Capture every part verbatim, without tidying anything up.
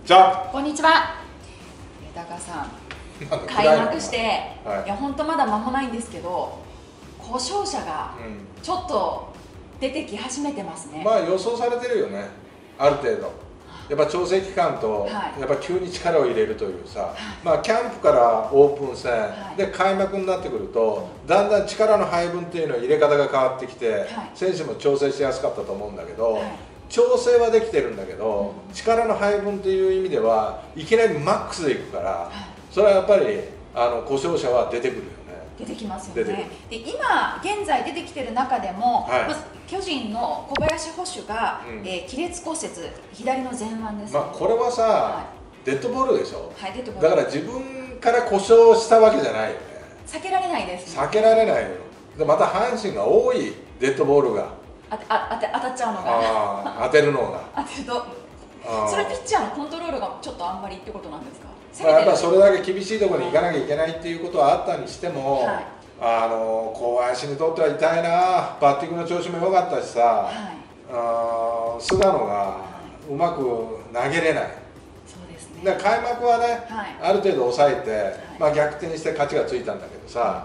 じゃあこんにちは。豊さん、開幕して、はい、いや本当まだ間もないんですけど、故障者がちょっと出てき始めてますね。 うん、まあ予想されてるよね。ある程度。やっぱ調整期間と、はい、やっぱ急に力を入れるというさ、はい、まあキャンプからオープン戦、はい、で開幕になってくると、だんだん力の配分っていうのは入れ方が変わってきて、はい、選手も調整しやすかったと思うんだけど、はい、調整はできてるんだけど、うん、力の配分という意味ではいきなりマックスでいくから、はい、それはやっぱりあの故障者は出てくるよね。 出てきますよね。で今現在出てきてる中でも、はい、まず巨人の小林捕手が、うん、えー、亀裂骨折、左の前腕です、ね。まあこれはさ、はい、 デッドボールでしょ。 はい、デッドボール。 だから自分から故障したわけじゃないよね。 避けられないです、ね。 避けられないよ。でまた阪神が多いデッドボールが。 あてあ当て当たっちゃうのが。 あ当てるのが。 当てると。それピッチャーのコントロールがちょっとあんまりってことなんですか。 まあやっぱそれだけ厳しいところに行かなきゃいけないっていうことはあったにしても、はい、あの小林にとっては痛いな。バッティングの調子も良かったしさ、はい、あ菅野がうまく投げれない。 そうですね。 だから開幕はね、はい、ある程度抑えて、はい、まあ逆転して勝ちがついたんだけどさ、はい、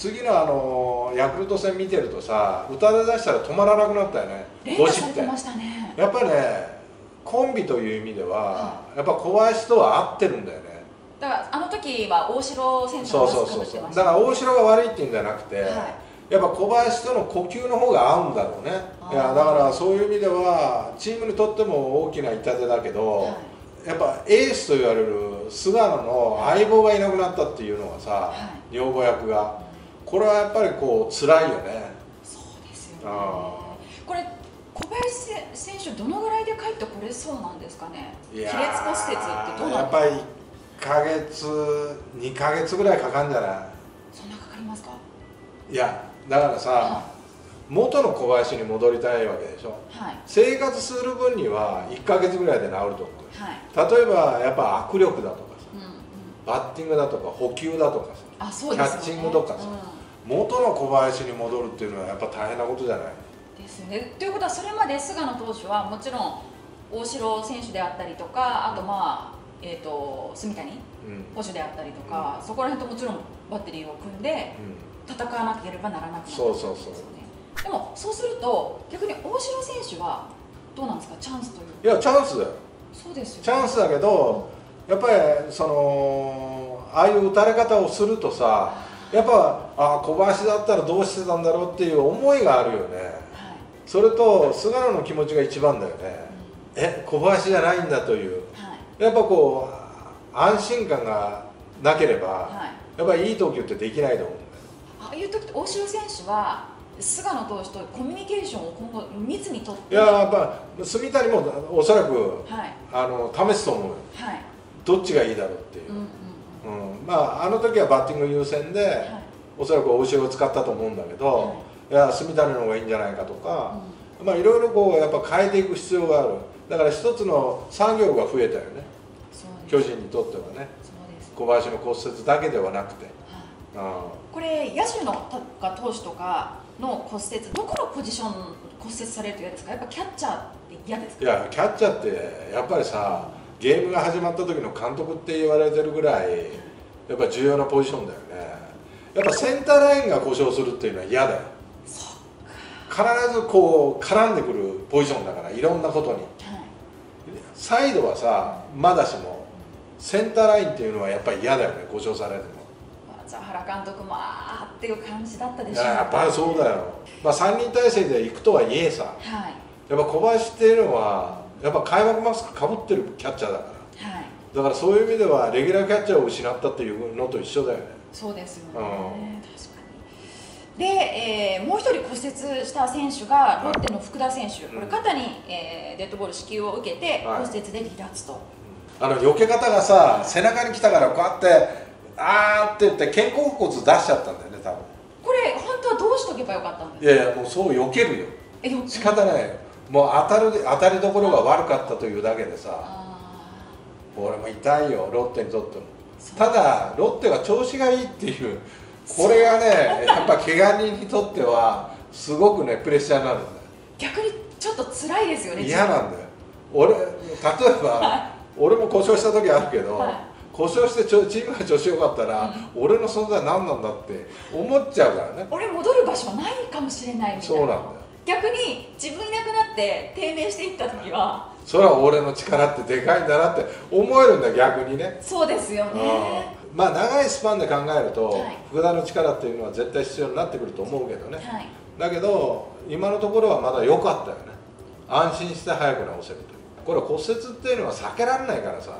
次のあのヤクルト戦見てるとさ、打たれ出したら止まらなくなったよね。 連打されてましたね。 やっぱりね、コンビという意味では、やっぱ小林とは合ってるんだよね。 だからあの時は大城選手のマスクかぶってましたね。 だから大城が悪いっていうんじゃなくて、はい、やっぱ小林との呼吸の方が合うんだろうね。いやだからそういう意味ではチームにとっても大きな痛手だけど、はい、やっぱエースと言われる菅野の相棒がいなくなったっていうのがさ、はい、女房役が、これはやっぱりこう辛いよね。 そうですよね。これ小林選手どのぐらいで帰ってこれそうなんですかね。亀裂骨折ってどうなんですか。 やっぱりいっかげつにかげつぐらいかかるんじゃない。 そんなかかりますか。 いやだからさ、はい、元の小林に戻りたいわけでしょ、はい、生活する分にはいっかげつぐらいで治ると思う、はい、例えばやっぱ握力だとかさ、うんうん、バッティングだとか補給だとかさ、あ、そうですよね、キャッチングとかさ、うん、元の小林に戻るっていうのはやっぱ大変なことじゃないですよね。ということはそれまで菅野投手はもちろん大城選手であったりとか、あとまあ、えー、と住谷捕手であったりとか、うん、そこら辺ともちろんバッテリーを組んで戦わなければならなくなったんですよね。そうそうそう。でもそうすると逆に大城選手はどうなんですか、チャンスという。 いやチャンスだよ。 そうですよね。 チャンスだけど、やっぱりそのああいう打たれ方をするとさ、やっぱあ小林だったらどうしてたんだろうっていう思いがあるよね、はい、それと菅野の気持ちが一番だよね、うん、え小林じゃないんだという、はい、やっぱこう安心感がなければ、はい、やっぱりいい投球ってできないと思うんだよ。 ああいう時って大城選手は菅野投手とコミュニケーションを今後密にとって。 いややっぱ住谷もおそらく、はい、あの試すと思うよ、はい、どっちがいいだろうっていう、うんうんうん、まああの時はバッティング優先で、はい、おそらく大城を使ったと思うんだけど、はい、いや住谷の方がいいんじゃないかとか、うん、まあいろいろこうやっぱ変えていく必要がある。だから一つの作業が増えたよね、巨人にとってはね。小林の骨折だけではなくて、 はあ、これ野手の投手とかの骨折、どこのポジション骨折されると嫌ですか。やっぱキャッチャーって嫌ですか。 いやキャッチャーってやっぱりさ、ゲームが始まった時の監督って言われてるぐらいやっぱ重要なポジションだよね。やっぱセンターラインが故障するっていうのは嫌だよ。必ずこう絡んでくるポジションだから、いろんなことに、はい、サイドはさまだしもセンターラインっていうのはやっぱり嫌だよね、故障されても。 ザ原監督もあーっていう感じだったでしょうね。 やっぱりそうだよ、まあ、さんにん体制で行くとはいえさ、はい、やっぱ小林っていうのはやっぱ開幕マスクかぶってるキャッチャーだから、はい、だからそういう意味ではレギュラーキャッチャーを失ったっていうのと一緒だよね。 そうですよね、うん、確かに。で、えー、もう一人骨折した選手がロッテの福田選手、はい、これ肩に、えー、デッドボール支給を受けて骨折で離脱と、はい、 あの避け方がさ背中に来たからこうやってあーって言って肩甲骨出しちゃったんだよね多分。 これ本当はどうしとけばよかったんですか。 いやいやもうそう避けるよ、え仕方ないよ。もう当たる当たりどころが悪かったというだけでさ、俺も痛いよロッテにとっても。ただロッテは調子がいいっていう、これがねやっぱ怪我人にとってはすごくねプレッシャーになるんだよ。 逆にちょっと辛いですよね。 嫌なんだよ。俺例えば俺も故障した時あるけど、 はい、 故障してチームが調子よかったら、うん、俺の存在何なんだって思っちゃうからね。 俺戻る場所ないかもしれないみたいな。 そうなんだよ。 逆に自分いなくなって低迷していった時はそれは俺の力ってでかいんだなって思えるんだ、逆にね。 そうですよね。 まあ長いスパンで考えると、 はい、 福田の力っていうのは絶対必要になってくると思うけどね、 はい、 だけど今のところはまだ良かったよね。安心して早く治せるという。これ骨折っていうのは避けられないからさ、はい、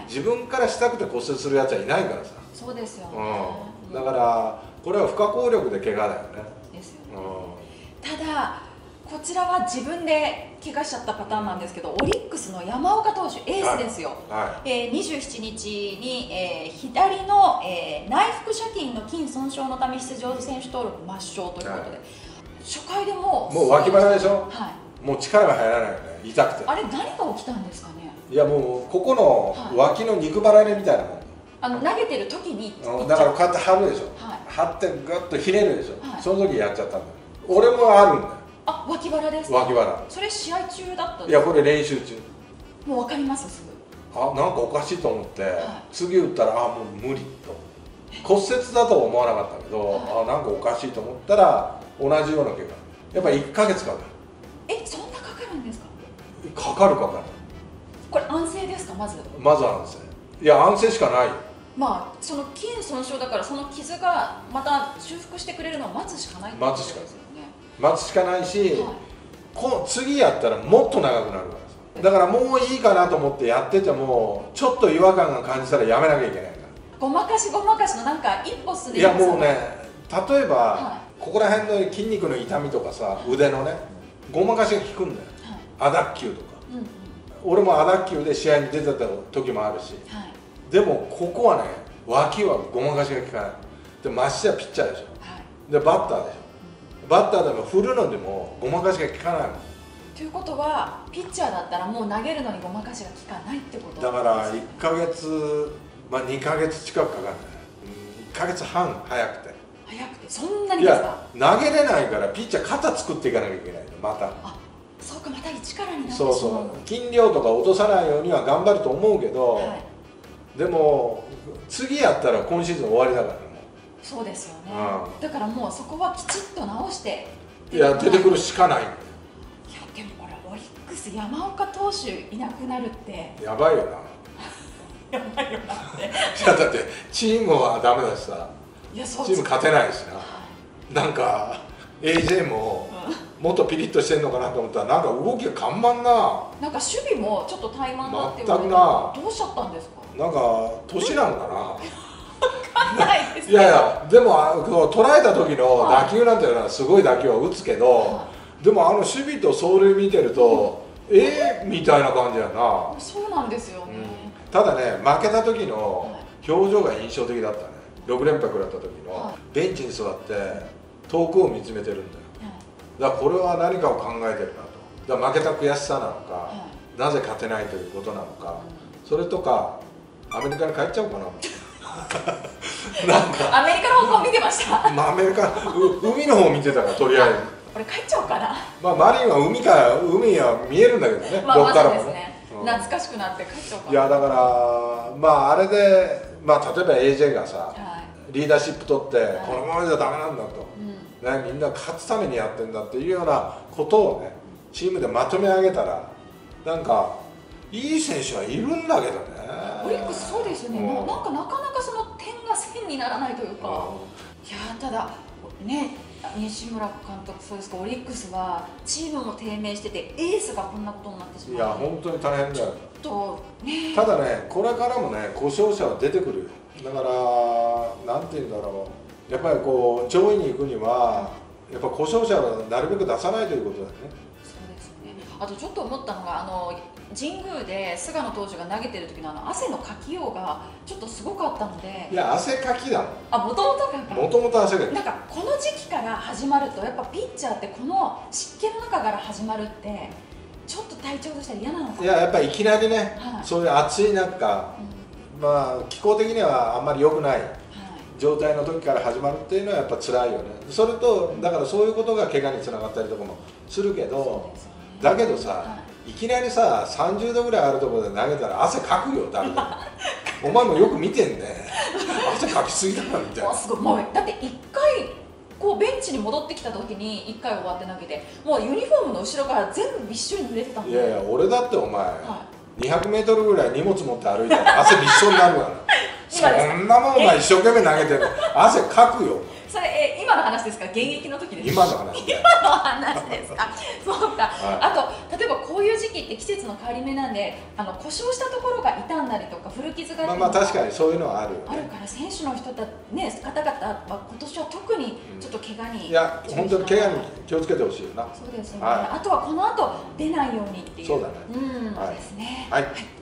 自分からしたくて骨折するやつはいないからさ。 そうですよね、 うん、だからこれは不可抗力で怪我だよね。 ですよね、うん、ただこちらは自分で怪我しちゃったパターンなんですけど、オリックスの山岡投手、エースですよ、はいはい、えー、にじゅうしちにちに、えー、左の、えー、内腹斜筋の筋損傷のため出場選手登録抹消ということで、はい、初回でもうもう脇腹でしょ、 はい、 もう力が入らないよね、痛くて。 あれ何が起きたんですかね。 いやもうここの脇の肉離れみたいなもん、はい、 あの投げてる時にだからこうやって張るでしょ、はい、張ってグッとひねるでしょ、はい、その時やっちゃったんだよ。俺もあるんだよ。 あ、脇腹ですか。 脇腹。 それ試合中だったんですか。 いやこれ練習中。 もう分かりますすぐ。 あ、なんかおかしいと思って、はい、次打ったらあもう無理と。骨折だとは思わなかったけど、はい、あなんかおかしいと思ったら同じような怪我。やっぱりいっかげつかかる。 え、そんなかかるんですか。 かかるかかる。 これ安静ですか、まず。 まず安静。いや安静しかない。 まあその筋損傷だからその傷がまた修復してくれるのを待つしかないってことですよね。 待つしかないし、はい、こ次やったらもっと長くなるからさ。だからもういいかなと思ってやっててもちょっと違和感が感じたらやめなきゃいけないから。 ごまかしごまかしのなんか一歩進んでいやもうね、例えば、はい、ここら辺の筋肉の痛みとかさ、はい、腕のねごまかしが効くんだよ、はい、亜脱臼とか、うんうん、俺も亜脱臼で試合に出てた時もあるし、はい、でもここはね脇はごまかしが効かない。でましてやピッチャーでしょ、はい、でバッターでしょ、バッターでも振るのでもごまかしが効かないもん。 ということはピッチャーだったらもう投げるのにごまかしが効かないってことです、ね、 だからいっかげつ、まあ、にかげつ近くかかるね。いっかげつはん早くて早くてそんなにですか。 いや投げれないからピッチャー肩作っていかなきゃいけないのまた。あ、 そうか、また一からになってしまう。 そうそう、筋量とか落とさないようには頑張ると思うけど、はい、でも次やったら今シーズン終わりだからね。 そうですよね、うん、だからもうそこはきちっと直していや出てくるしかない。いやでもこれオリックス山岡投手いなくなるってやばいよなやばいよなっていやだってチームはダメだしさ、 いやそうチーム勝てないしな、はい、なんか エージェー ももっとピリッとしてんのかなと思ったらなんか動きが緩慢な、 なんか守備もちょっと怠慢だって言われて、どうしちゃったんですか。 なんか年なのかなないです、ね、 いやいやでも捉えた時の打球なんていうのはすごい打球は打つけど、はい、でもあの守備と走塁見てると、うん、えー、みたいな感じやな。 そうなんですよね、 うん、ただね負けた時の表情が印象的だったね。ろくれんぱくらった時の、はい、ベンチに座って遠くを見つめてるんだよ、はい、だからこれは何かを考えてるなと。だから負けた悔しさなのか、はい、なぜ勝てないということなのか、うん、それとかアメリカに帰っちゃおうかななんかアメリカの方向見てました。 まあアメリカ海の方見てたからとりあえず。 俺帰っちゃおうかな。 まあマリンは海から海は見えるんだけどね。 まあどっからもね。うん、懐かしくなって帰っちゃおうかな。 いやだからまああれでまあ例えば エージェー がさ、はい、リーダーシップ取って、はい、このままじゃダメなんだと、うん、ね、みんな勝つためにやってんだっていうようなことをねチームでまとめ上げたらなんかいい選手はいるんだけどね。 オリックスそうですよね、うん、もうなんかなかなかその点が線にならないというか、うん、いやただね西村監督そうですか、オリックスはチームも低迷しててエースがこんなことになってしまう。 いや本当に大変だよ。 と、ね、 ただねこれからもね故障者は出てくるよ。だからなんて言うんだろう、やっぱりこう上位に行くにはやっぱ故障者はなるべく出さないということだよね。 そうですね。あとちょっと思ったのがあの神宮で菅野投手が投げてる時のあの汗のかきようがちょっとすごかったので。 いや汗かきだもん。 あ、もともとかもともと汗かき。 なんかこの時期から始まるとやっぱピッチャーってこの湿気の中から始まるってちょっと体調としては嫌なのかな。 いややっぱりいきなりね、はい、そういう暑い中、うん、まあ気候的にはあんまり良くない、はい、状態の時から始まるっていうのはやっぱ辛いよね。それとだからそういうことが怪我につながったりとかもするけど、ね、だけどさ、はい、 いきなりささんじゅうどぐらいあるところで投げたら汗かくよ誰でもお前もよく見てんね汗かきすぎだなみたいな。 すごい、もうだっていっかいこうベンチに戻ってきた時にいっかい終わって投げて、もうユニフォームの後ろから全部びっしょり濡れてたんで。 いやいや俺だってお前、はい、にひゃくメートルぐらい荷物持って歩いたら汗びっしょになるからそんなもんお前一生懸命投げてる汗かくよ。 それえ今の話ですか、現役の時ですか。 今の話今の話ですかそうか、はい、あと例えばこういう時期って季節の変わり目なんで、あの故障したところが傷んだりとか古傷がまあまあ確かにそういうのはあるよ、ね、 あるから選手の人た、ね、方々は今年は特にちょっと怪我に、うん、 いや本当に怪我に気をつけてほしいよな。 そうですね、 はい、 あとはこの後出ないようにっていう。 そうだね、 うん、はい、そうですね。 はい。